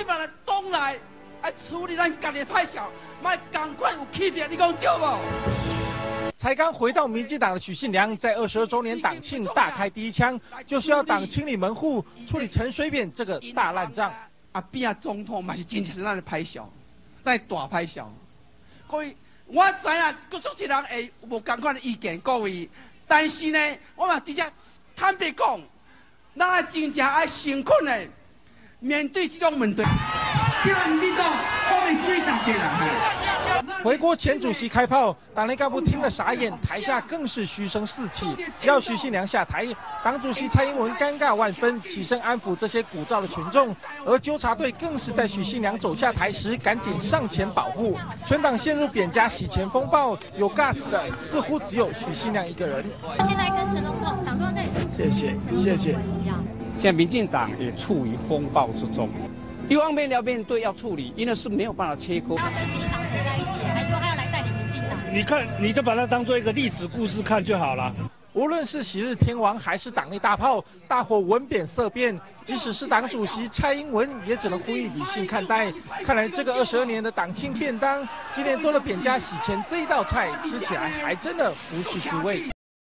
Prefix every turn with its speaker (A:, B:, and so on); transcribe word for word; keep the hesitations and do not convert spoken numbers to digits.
A: 办来党内爱处理咱家己的歹小，莫赶快有区别，你讲对无？
B: 才刚回到民进党的许信良，在二十二周年党庆大开第一枪，就是要党清理门户，处理陈水扁这个大烂账。
A: 啊，变啊总统嘛是真正是咱的歹小，咱大歹小。各位，我知影各种一人会无同款的意见，各位，但是呢，我嘛直接坦白讲，咱真正爱诚恳的面对这种问题。这个民进党后面水大家啦。
B: 回国前主席开炮，党内干部听了傻眼，台下更是嘘声四起，要许信良下台。党主席蔡英文尴尬万分，起身安抚这些鼓噪的群众，而纠察队更是在许信良走下台时赶紧上前保护。全党陷入扁家洗钱风暴，有 guts 的似乎只有许信良一个人。
C: 现在跟陈总统党中内，
B: 谢谢谢谢。
D: 现在民进党也处于风暴之中，一方面要面对要处理，因为是没有办法切割。
C: 要跟民进党合在一起，还说他要来带领民进党。
E: 你看，你就把它当做一个历史故事看就好了。
B: 无论是昔日天王还是党内大炮，大伙闻贬色变。即使是党主席蔡英文，也只能呼吁理性看待。看来这个二十二年的党庆便当，今年多了扁家洗钱这一道菜，吃起来还真的不是滋味。